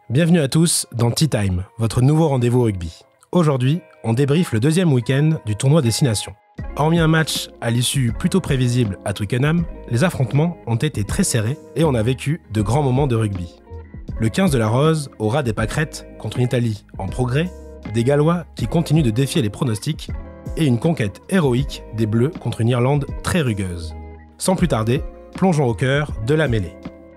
Bienvenue à tous dans Tea Time, votre nouveau rendez-vous rugby. Aujourd'hui, on débriefe le deuxième week-end du tournoi des 6 nations. Hormis un match à l'issue plutôt prévisible à Twickenham, les affrontements ont été très serrés et on a vécu de grands moments de rugby. Le 15 de la Rose aura des pâquerettes contre une Italie en progrès, des Gallois qui continuent de défier les pronostics et une conquête héroïque des Bleus contre une Irlande très rugueuse. Sans plus tarder, plongeons au cœur de la mêlée.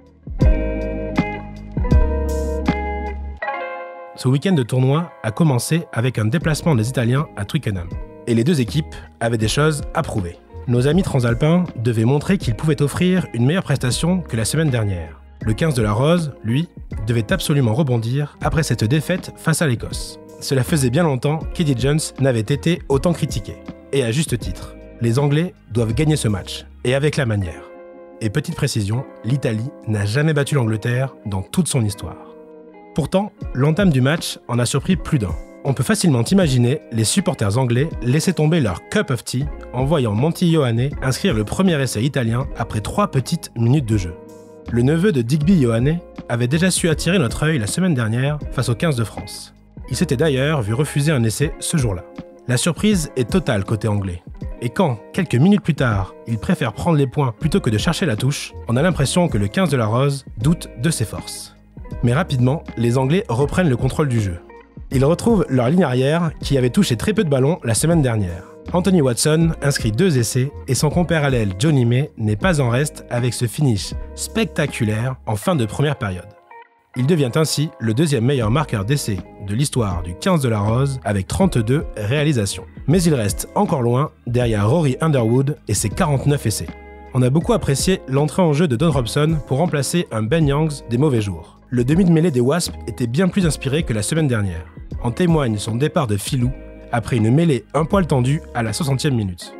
Ce week-end de tournoi a commencé avec un déplacement des Italiens à Twickenham. Et les deux équipes avaient des choses à prouver. Nos amis transalpins devaient montrer qu'ils pouvaient offrir une meilleure prestation que la semaine dernière. Le 15 de la Rose, lui, devait absolument rebondir après cette défaite face à l'Écosse. Cela faisait bien longtemps qu'Eddie Jones n'avait été autant critiqué. Et à juste titre. Les Anglais doivent gagner ce match, et avec la manière. Et petite précision, l'Italie n'a jamais battu l'Angleterre dans toute son histoire. Pourtant, l'entame du match en a surpris plus d'un. On peut facilement imaginer les supporters anglais laisser tomber leur cup of tea en voyant Monty Ioane inscrire le premier essai italien après 3 petites minutes de jeu. Le neveu de Digby Ioane avait déjà su attirer notre œil la semaine dernière face au 15 de France. Il s'était d'ailleurs vu refuser un essai ce jour-là. La surprise est totale côté anglais. Et quand, quelques minutes plus tard, il préfère prendre les points plutôt que de chercher la touche, on a l'impression que le 15 de la Rose doute de ses forces. Mais rapidement, les Anglais reprennent le contrôle du jeu. Ils retrouvent leur ligne arrière qui avait touché très peu de ballons la semaine dernière. Anthony Watson inscrit 2 essais et son compère à l'aile Johnny May n'est pas en reste avec ce finish spectaculaire en fin de première période. Il devient ainsi le deuxième meilleur marqueur d'essais de l'histoire du 15 de la Rose avec 32 réalisations. Mais il reste encore loin derrière Rory Underwood et ses 49 essais. On a beaucoup apprécié l'entrée en jeu de Don Robson pour remplacer un Ben Youngs des mauvais jours. Le demi de mêlée des Wasps était bien plus inspiré que la semaine dernière. En témoigne son départ de filou après une mêlée un poil tendue à la 60e minute.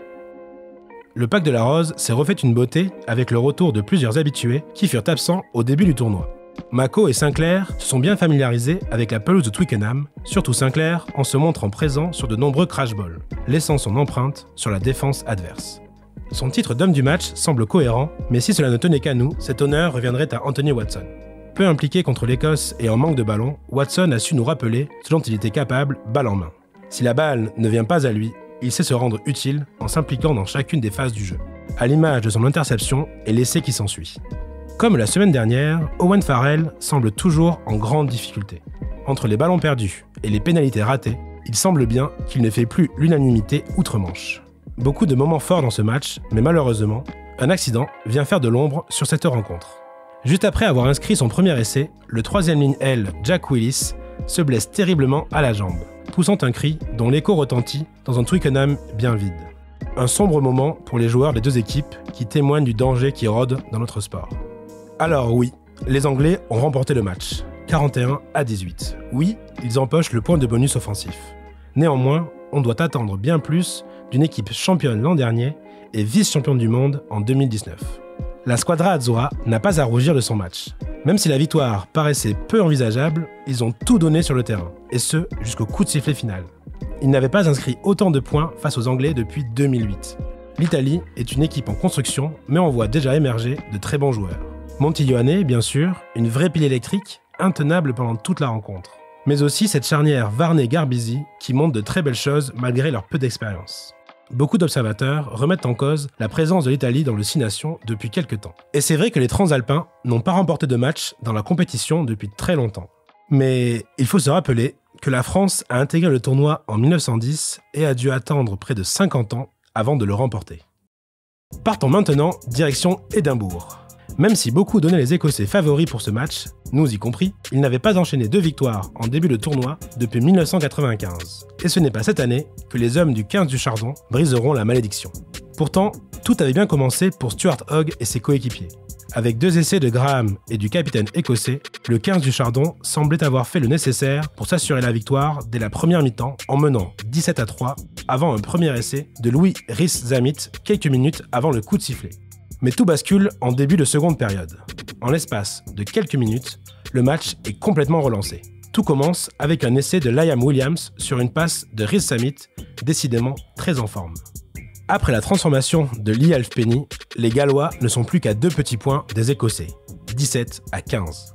Le pack de la Rose s'est refait une beauté avec le retour de plusieurs habitués qui furent absents au début du tournoi. Mako et Sinclair se sont bien familiarisés avec la pelouse de Twickenham, surtout Sinclair en se montrant présent sur de nombreux crash balls, laissant son empreinte sur la défense adverse. Son titre d'homme du match semble cohérent, mais si cela ne tenait qu'à nous, cet honneur reviendrait à Anthony Watson. Peu impliqué contre l'Écosse et en manque de ballon, Watson a su nous rappeler ce dont il était capable, balle en main. Si la balle ne vient pas à lui, il sait se rendre utile en s'impliquant dans chacune des phases du jeu, à l'image de son interception et l'essai qui s'ensuit. Comme la semaine dernière, Owen Farrell semble toujours en grande difficulté. Entre les ballons perdus et les pénalités ratées, il semble bien qu'il ne fait plus l'unanimité outre-Manche. Beaucoup de moments forts dans ce match, mais malheureusement, un accident vient faire de l'ombre sur cette rencontre. Juste après avoir inscrit son premier essai, le 3e ligne L, Jack Willis, se blesse terriblement à la jambe, poussant un cri dont l'écho retentit dans un Twickenham bien vide. Un sombre moment pour les joueurs des deux équipes qui témoignent du danger qui rôde dans notre sport. Alors oui, les Anglais ont remporté le match, 41-18. Oui, ils empochent le point de bonus offensif. Néanmoins, on doit attendre bien plus d'une équipe championne l'an dernier et vice-championne du monde en 2019. La Squadra Azzurra n'a pas à rougir de son match. Même si la victoire paraissait peu envisageable, ils ont tout donné sur le terrain, et ce, jusqu'au coup de sifflet final. Ils n'avaient pas inscrit autant de points face aux Anglais depuis 2008. L'Italie est une équipe en construction, mais on voit déjà émerger de très bons joueurs. Monty Ioane, bien sûr, une vraie pile électrique, intenable pendant toute la rencontre. Mais aussi cette charnière Varney-Garbisi qui montre de très belles choses malgré leur peu d'expérience. Beaucoup d'observateurs remettent en cause la présence de l'Italie dans le 6 nations depuis quelques temps. Et c'est vrai que les Transalpins n'ont pas remporté de match dans la compétition depuis très longtemps. Mais il faut se rappeler que la France a intégré le tournoi en 1910 et a dû attendre près de 50 ans avant de le remporter. Partons maintenant direction Édimbourg. Même si beaucoup donnaient les Écossais favoris pour ce match, nous y compris, ils n'avaient pas enchaîné 2 victoires en début de tournoi depuis 1995. Et ce n'est pas cette année que les hommes du 15 du Chardon briseront la malédiction. Pourtant, tout avait bien commencé pour Stuart Hogg et ses coéquipiers. Avec 2 essais de Graham et du capitaine écossais, le 15 du Chardon semblait avoir fait le nécessaire pour s'assurer la victoire dès la première mi-temps en menant 17-3 avant un premier essai de Louis Rhys-Zammit quelques minutes avant le coup de sifflet. Mais tout bascule en début de seconde période. En l'espace de quelques minutes, le match est complètement relancé. Tout commence avec un essai de Liam Williams sur une passe de Rhys-Zammit, décidément très en forme. Après la transformation de Lee Halfpenny, les Gallois ne sont plus qu'à 2 petits points des Écossais, 17-15.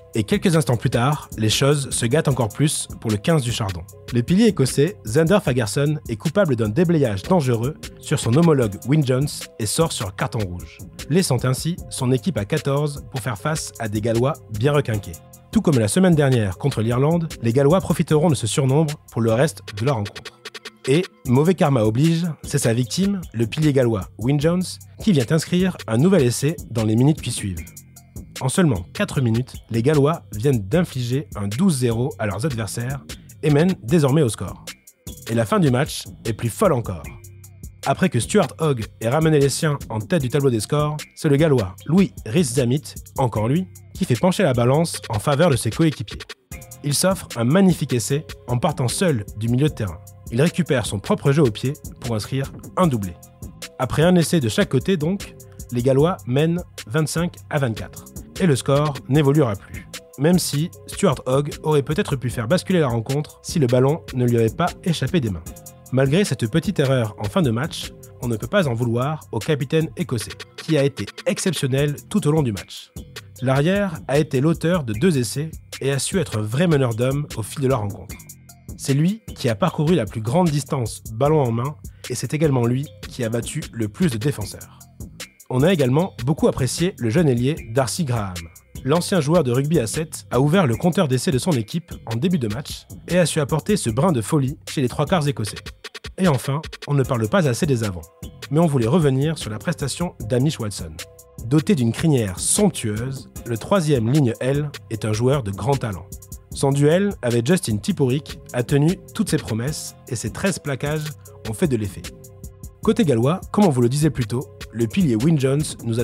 Et quelques instants plus tard, les choses se gâtent encore plus pour le 15 du Chardon. Le pilier écossais, Zander Fagerson, est coupable d'un déblayage dangereux sur son homologue Wyn Jones et sort sur carton rouge, laissant ainsi son équipe à 14 pour faire face à des Gallois bien requinqués. Tout comme la semaine dernière contre l'Irlande, les Gallois profiteront de ce surnombre pour le reste de la rencontre. Et, mauvais karma oblige, c'est sa victime, le pilier gallois Wyn Jones, qui vient inscrire un nouvel essai dans les minutes qui suivent. En seulement 4 minutes, les Gallois viennent d'infliger un 12-0 à leurs adversaires et mènent désormais au score. Et la fin du match est plus folle encore. Après que Stuart Hogg ait ramené les siens en tête du tableau des scores, c'est le Gallois Louis Rees-Zammit, encore lui, qui fait pencher la balance en faveur de ses coéquipiers. Il s'offre un magnifique essai en partant seul du milieu de terrain. Il récupère son propre jeu au pied pour inscrire un doublé. Après un essai de chaque côté donc, les Gallois mènent 25-24. Et le score n'évoluera plus. Même si Stuart Hogg aurait peut-être pu faire basculer la rencontre si le ballon ne lui avait pas échappé des mains. Malgré cette petite erreur en fin de match, on ne peut pas en vouloir au capitaine écossais, qui a été exceptionnel tout au long du match. L'arrière a été l'auteur de 2 essais et a su être un vrai meneur d'hommes au fil de la rencontre. C'est lui qui a parcouru la plus grande distance ballon en main et c'est également lui qui a battu le plus de défenseurs. On a également beaucoup apprécié le jeune ailier Darcy Graham. L'ancien joueur de rugby à 7 a ouvert le compteur d'essais de son équipe en début de match et a su apporter ce brin de folie chez les 3/4 écossais. Et enfin, on ne parle pas assez des avants, mais on voulait revenir sur la prestation d'Amish Watson. Doté d'une crinière somptueuse, le 3e ligne L est un joueur de grand talent. Son duel avec Justin Tipuric a tenu toutes ses promesses et ses 13 plaquages ont fait de l'effet. Côté gallois, comme on vous le disait plus tôt, le pilier Wyn Jones nous a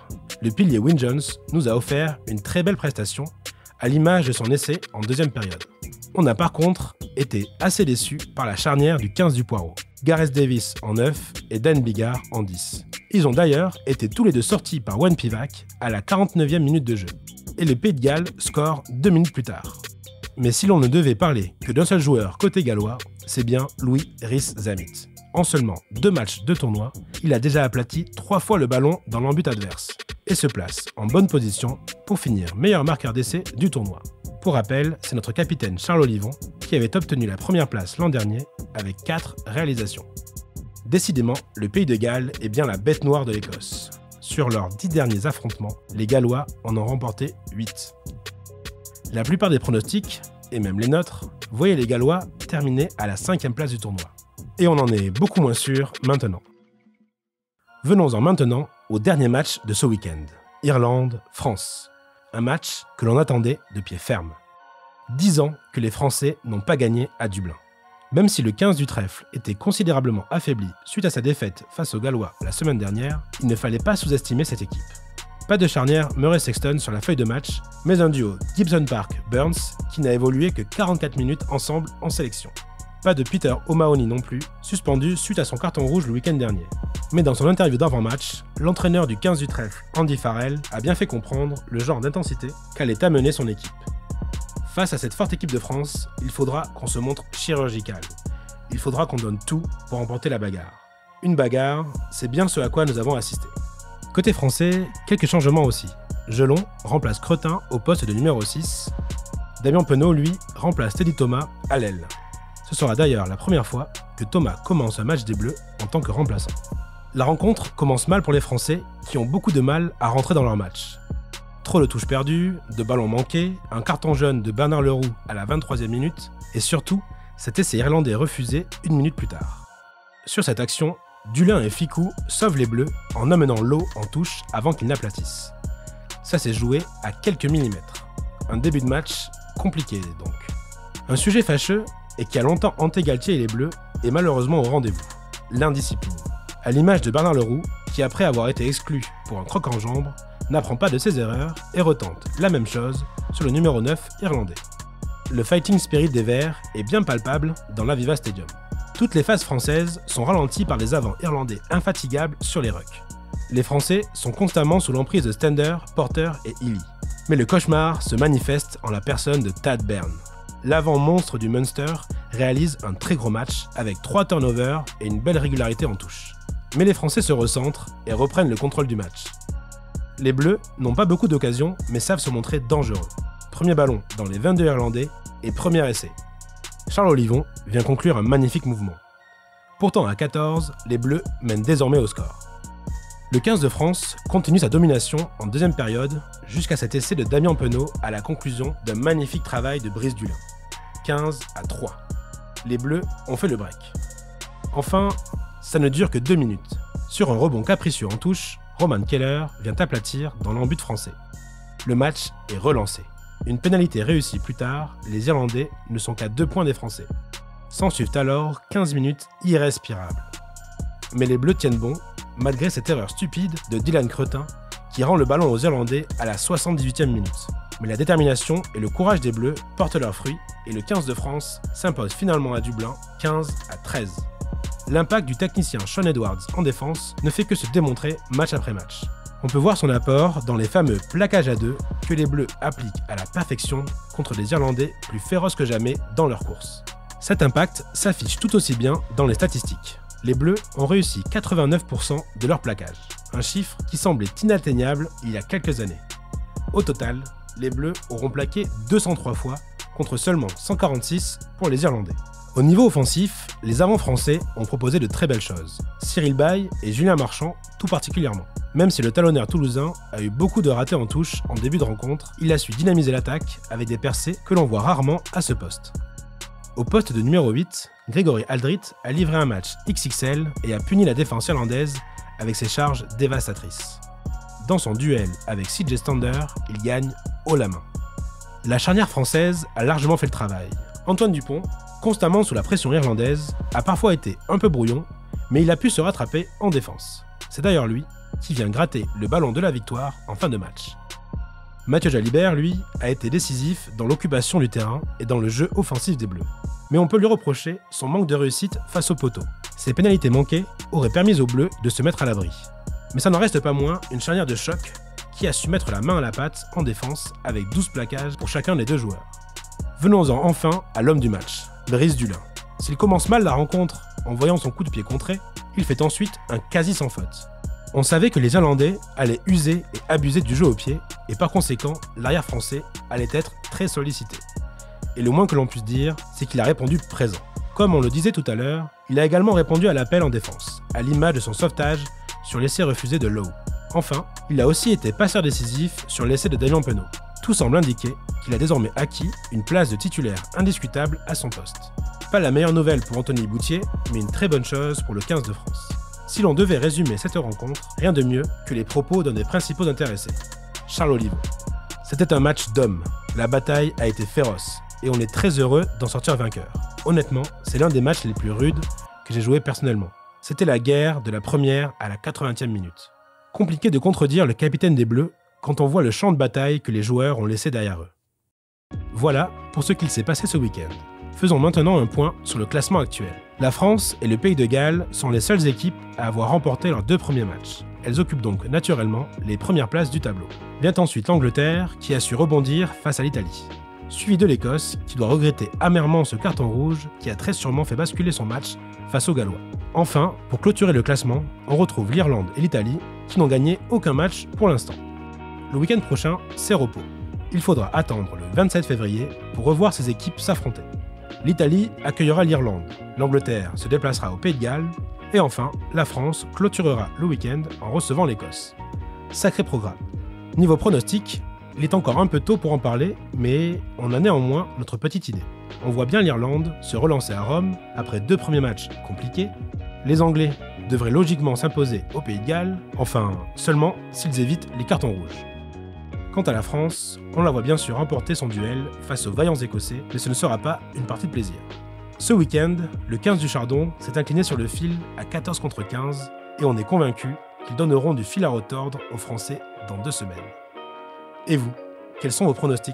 offert une très belle prestation, à l'image de son essai en deuxième période. On a par contre été assez déçus par la charnière du 15 du Poireau, Gareth Davis en 9 et Dan Biggar en 10. Ils ont d'ailleurs été tous les deux sortis par Wayne Pivac à la 49e minute de jeu, et le Pays de Galles score 2 minutes plus tard. Mais si l'on ne devait parler que d'un seul joueur côté gallois, c'est bien Louis Rees-Zammit. En seulement 2 matchs de tournoi, il a déjà aplati 3 fois le ballon dans l'embut adverse et se place en bonne position pour finir meilleur marqueur d'essai du tournoi. Pour rappel, c'est notre capitaine Charles Olivon qui avait obtenu la première place l'an dernier avec 4 réalisations. Décidément, le Pays de Galles est bien la bête noire de l'Écosse. Sur leurs 10 derniers affrontements, les Gallois en ont remporté 8. La plupart des pronostics, et même les nôtres, voyaient les Gallois terminer à la 5e place du tournoi. Et on en est beaucoup moins sûr maintenant. Venons-en maintenant au dernier match de ce week-end. Irlande-France. Un match que l'on attendait de pied ferme. 10 ans que les Français n'ont pas gagné à Dublin. Même si le 15 du trèfle était considérablement affaibli suite à sa défaite face aux Gallois la semaine dernière, il ne fallait pas sous-estimer cette équipe. Pas de charnière Murray-Sexton sur la feuille de match, mais un duo Gibson Park-Burns qui n'a évolué que 44 minutes ensemble en sélection. Pas de Peter O'Mahony non plus, suspendu suite à son carton rouge le week-end dernier. Mais dans son interview d'avant-match, l'entraîneur du 15 du trèfle, Andy Farrell, a bien fait comprendre le genre d'intensité qu'allait amener son équipe. Face à cette forte équipe de France, il faudra qu'on se montre chirurgical. Il faudra qu'on donne tout pour remporter la bagarre. Une bagarre, c'est bien ce à quoi nous avons assisté. Côté français, quelques changements aussi. Gelon remplace Cretin au poste de numéro 6. Damien Penaud, lui, remplace Teddy Thomas à l'aile. Ce sera d'ailleurs la première fois que Thomas commence un match des Bleus en tant que remplaçant. La rencontre commence mal pour les Français qui ont beaucoup de mal à rentrer dans leur match. Trop de touches perdues, de ballons manqués, un carton jaune de Bernard Leroux à la 23e minute et surtout, cet essai irlandais refusé 1 minute plus tard. Sur cette action, Dulin et Ficou sauvent les Bleus en amenant l'eau en touche avant qu'ils n'aplatissent. Ça s'est joué à quelques millimètres. Un début de match compliqué donc. Un sujet fâcheux et qui a longtemps hanté Galtier et les Bleus est malheureusement au rendez-vous, l'indiscipline. À l'image de Bernard Leroux, qui après avoir été exclu pour un croc en jambe, n'apprend pas de ses erreurs et retente la même chose sur le numéro 9 irlandais. Le fighting spirit des Verts est bien palpable dans l'Aviva Stadium. Toutes les phases françaises sont ralenties par les avants irlandais infatigables sur les rucks. Les Français sont constamment sous l'emprise de Stender, Porter et Healy. Mais le cauchemar se manifeste en la personne de Tad Byrne. L'avant monstre du Munster réalise un très gros match avec 3 turnovers et une belle régularité en touche. Mais les Français se recentrent et reprennent le contrôle du match. Les Bleus n'ont pas beaucoup d'occasions mais savent se montrer dangereux. premier ballon dans les 22 Irlandais et premier essai. Charles Olivon vient conclure un magnifique mouvement. Pourtant à 14, les Bleus mènent désormais au score. Le 15 de France continue sa domination en deuxième période jusqu'à cet essai de Damien Penaud à la conclusion d'un magnifique travail de Brice Dulin. 15-3. Les Bleus ont fait le break. Enfin, ça ne dure que 2 minutes. Sur un rebond capricieux en touche, Roman Keller vient aplatir dans l'embut français. Le match est relancé. Une pénalité réussie plus tard, les Irlandais ne sont qu'à 2 points des Français. S'ensuivent alors 15 minutes irrespirables. Mais les Bleus tiennent bon, malgré cette erreur stupide de Dylan Cretin qui rend le ballon aux Irlandais à la 78e minute. Mais la détermination et le courage des Bleus portent leurs fruits et le 15 de France s'impose finalement à Dublin 15-13. L'impact du technicien Sean Edwards en défense ne fait que se démontrer match après match. On peut voir son apport dans les fameux plaquages à 2 que les Bleus appliquent à la perfection contre des Irlandais plus féroces que jamais dans leur course. Cet impact s'affiche tout aussi bien dans les statistiques. Les Bleus ont réussi 89% de leur plaquage, un chiffre qui semblait inatteignable il y a quelques années. Au total, les Bleus auront plaqué 203 fois contre seulement 146 pour les Irlandais. Au niveau offensif, les avants français ont proposé de très belles choses. Cyril Baille et Julien Marchand tout particulièrement. Même si le talonneur toulousain a eu beaucoup de ratés en touche en début de rencontre, il a su dynamiser l'attaque avec des percées que l'on voit rarement à ce poste. Au poste de numéro 8, Grégory Aldrit a livré un match XXL et a puni la défense irlandaise avec ses charges dévastatrices. Dans son duel avec CJ Stander, il gagne haut la main. La charnière française a largement fait le travail. Antoine Dupont, constamment sous la pression irlandaise, a parfois été un peu brouillon, mais il a pu se rattraper en défense. C'est d'ailleurs lui qui vient gratter le ballon de la victoire en fin de match. Mathieu Jalibert, lui, a été décisif dans l'occupation du terrain et dans le jeu offensif des Bleus. Mais on peut lui reprocher son manque de réussite face au poteau. Ces pénalités manquées auraient permis aux Bleus de se mettre à l'abri. Mais ça n'en reste pas moins une charnière de choc qui a su mettre la main à la pâte en défense avec 12 plaquages pour chacun des deux joueurs. Venons-en enfin à l'homme du match, Brice Dulin. S'il commence mal la rencontre en voyant son coup de pied contré, il fait ensuite un quasi sans faute. On savait que les Irlandais allaient user et abuser du jeu au pied, et par conséquent, l'arrière français allait être très sollicité. Et le moins que l'on puisse dire, c'est qu'il a répondu présent. Comme on le disait tout à l'heure, il a également répondu à l'appel en défense, à l'image de son sauvetage sur l'essai refusé de Lowe. Enfin, il a aussi été passeur décisif sur l'essai de Damien Penaud. Tout semble indiquer qu'il a désormais acquis une place de titulaire indiscutable à son poste. Pas la meilleure nouvelle pour Anthony Boutier, mais une très bonne chose pour le 15 de France. Si l'on devait résumer cette rencontre, rien de mieux que les propos d'un des principaux intéressés, Charles Olivon. C'était un match d'hommes, la bataille a été féroce, et on est très heureux d'en sortir vainqueur. Honnêtement, c'est l'un des matchs les plus rudes que j'ai joué personnellement. C'était la guerre de la première à la 80e minute. Compliqué de contredire le capitaine des Bleus quand on voit le champ de bataille que les joueurs ont laissé derrière eux. Voilà pour ce qu'il s'est passé ce week-end. Faisons maintenant un point sur le classement actuel. La France et le Pays de Galles sont les seules équipes à avoir remporté leurs 2 premiers matchs. Elles occupent donc naturellement les premières places du tableau. Vient ensuite l'Angleterre qui a su rebondir face à l'Italie. Suivi de l'Écosse qui doit regretter amèrement ce carton rouge qui a très sûrement fait basculer son match face aux Gallois. Enfin, pour clôturer le classement, on retrouve l'Irlande et l'Italie qui n'ont gagné aucun match pour l'instant. Le week-end prochain, c'est repos. Il faudra attendre le 27 février pour revoir ces équipes s'affronter. L'Italie accueillera l'Irlande, l'Angleterre se déplacera au Pays de Galles, et enfin, la France clôturera le week-end en recevant l'Écosse. Sacré programme. Niveau pronostic, il est encore un peu tôt pour en parler, mais on a néanmoins notre petite idée. On voit bien l'Irlande se relancer à Rome après 2 premiers matchs compliqués. Les Anglais devraient logiquement s'imposer au Pays de Galles, enfin seulement s'ils évitent les cartons rouges. Quant à la France, on la voit bien sûr remporter son duel face aux vaillants Écossais, mais ce ne sera pas une partie de plaisir. Ce week-end, le 15 du Chardon s'est incliné sur le fil à 14 contre 15 et on est convaincu qu'ils donneront du fil à retordre aux Français dans 2 semaines. Et vous, quels sont vos pronostics ?